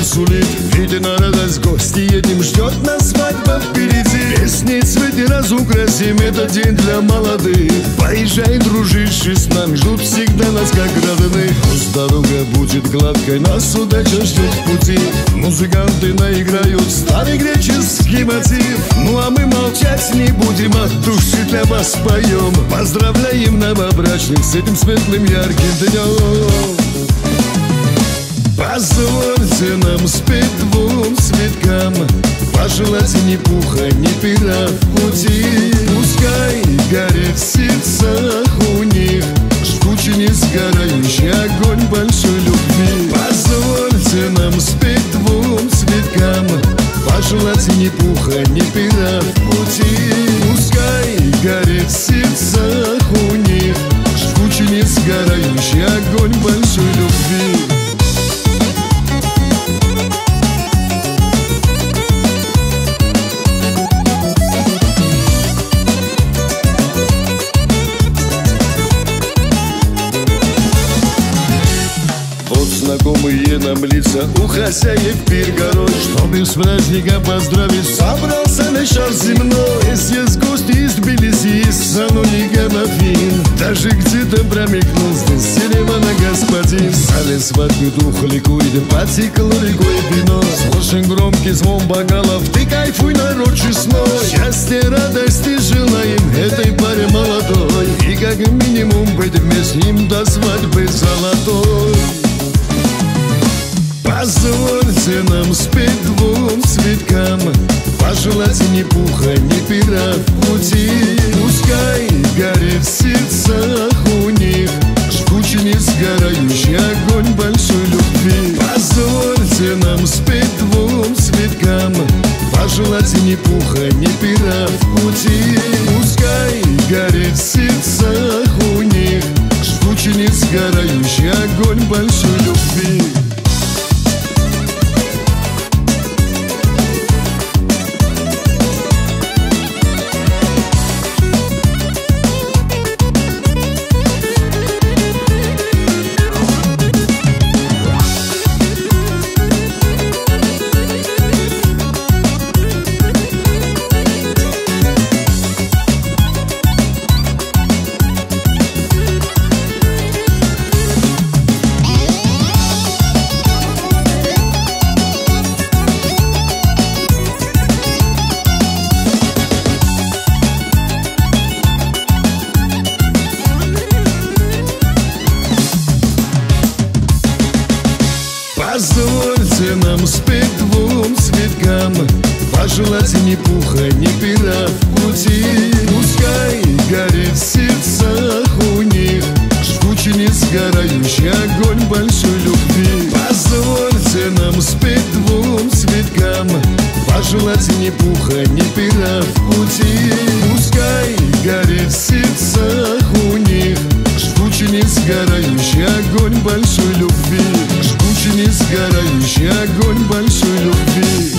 сулит. Виден радость, гости едем, ждет нас свадьба впереди. Песни, цветы разукрасим, этот день для молодых. Поезжай, дружище, с нами, ждут всегда нас как родных. Пусть дорога будет гладкой, нас удача ждет в пути. Музыканты наиграют старый греческий мотив. Ну а мы молчать не будем, от души для вас поем. Поздравляем новобрачных с этим светлым ярким днем. Позвольте нам спеть двум цветкам, пожелать ни пуха, ни пера в пути. Пускай горит в сердцах у них жгучий несгорающий огонь большой любви. Позвольте нам спеть двум цветкам, пожелать ни пуха, ни пера в пути. Пускай горит в сердцах у них жгучий несгорающий огонь большой любви. Знакомые нам лица у хозяев пир горой. Чтобы с праздником поздравить, собрался весь шар земной. Есть гости из Тбилиси, из Салоника, Афин. Даже где-то промелькнул здесь Еревана господин. В зале свадьбы дух ликует, потекло рекой вино. Слышен громкий звон бокалов, ты кайфуй, народ честной. Счастья, радости желаем этой паре молодой. И как минимум быть вместе им до свадьбы золотой. Позвольте нам спеть двум цветкам, пожелать ни пуха, ни пера в пути. Пускай горит в сердцах у них жгучий несгорающий огонь большой любви. Позвольте нам спеть двум цветкам, пожелать ни пуха, ни пера в пути. Пускай горит в сердцах у них жгучий несгорающий огонь большой любви. Позвольте нам спеть двум цветкам, пожелать ни пуха, ни пера в пути. Пускай горит в сердцах у них жгучий несгорающий огонь большой любви. Позвольте нам спеть двум цветкам, пожелать ни пуха, ни пера в пути. Пускай горит в сердцах у них жгучий несгорающий огонь большой любви. Жгучий несгорающий огонь большой любви.